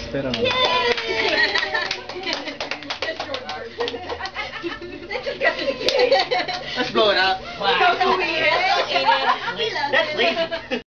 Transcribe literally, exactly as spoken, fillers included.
Pero nga. Let's blow it up. Ikaw na weird. That's late.